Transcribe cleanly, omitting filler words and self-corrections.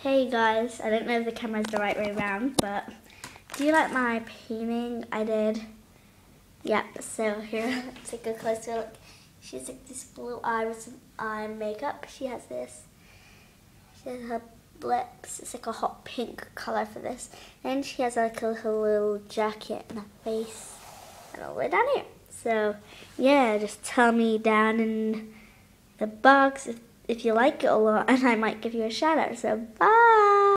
Hey guys, I don't know if the camera's the right way around, but do you like my painting I did? Yep, so here, let's take a closer look. She has like this blue eye with some eye makeup. She has this. She has her lips. It's like a hot pink colour for this. And she has like a little jacket and a face and all the way down here. So yeah, just tell me down in the box if you like it a lot, and I might give you a shout out. So bye!